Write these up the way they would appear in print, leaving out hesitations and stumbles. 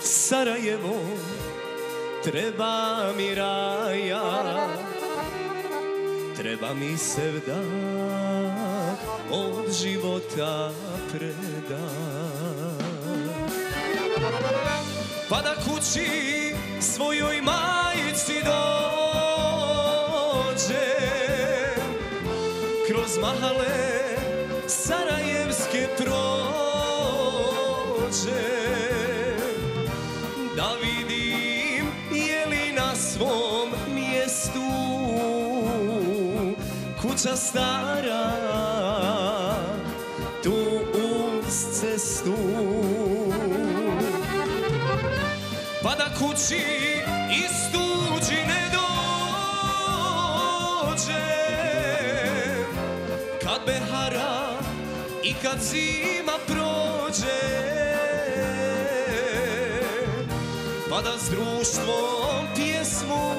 Sarajevo, treba mi raja, treba mi sevdah od života predah. Pa da kući svojoj majici dođe, kroz mahale sarajevske prođe, da vidim je li na svom mjestu kuća stara tu uz cestu. Pa da kući iz tuđine dođe, kad behara i kad zima prođe, pa da s društvom pjesmu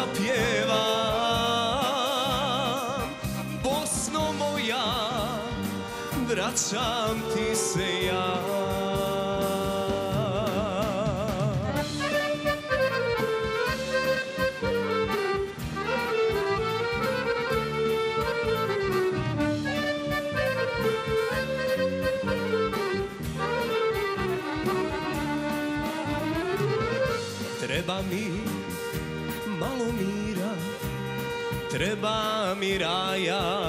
zapjevam. Bosno moja, vraćam ti se ja. Treba mi malo mira, treba mi raja,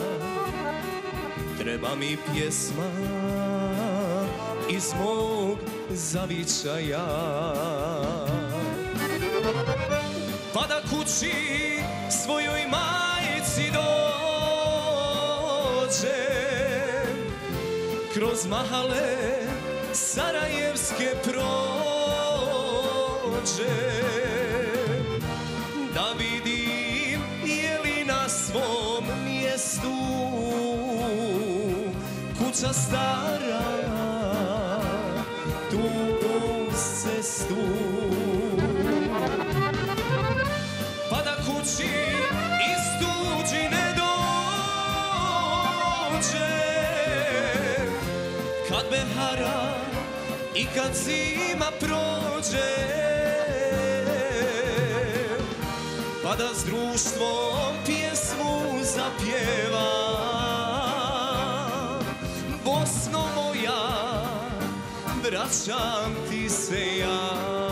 treba mi pjesma iz mog zavičaja. Pa da kući svojoj majici dođe, kroz mahale sarajevske prođe, da vidim je li na svom mjestu kuća stara tu uz cestu. Pa da kući iz tuđine dođe, kad behara i kad zima prođe, pa da s društvom pjesmu zapjevam. Bosno moja, vraćam ti se ja.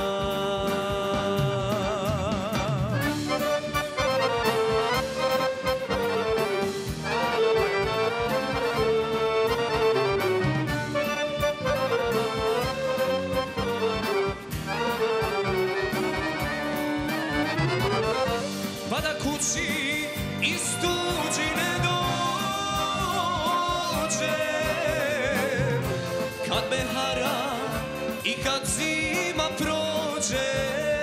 Pa da kući iz tuđine dođe, kad behara i kad zima prođe,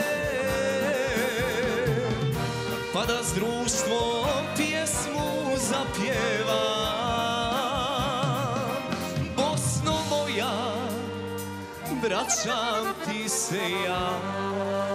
pa da s društvom pjesmu zapjevam. Bosno moja, vraćam ti se ja.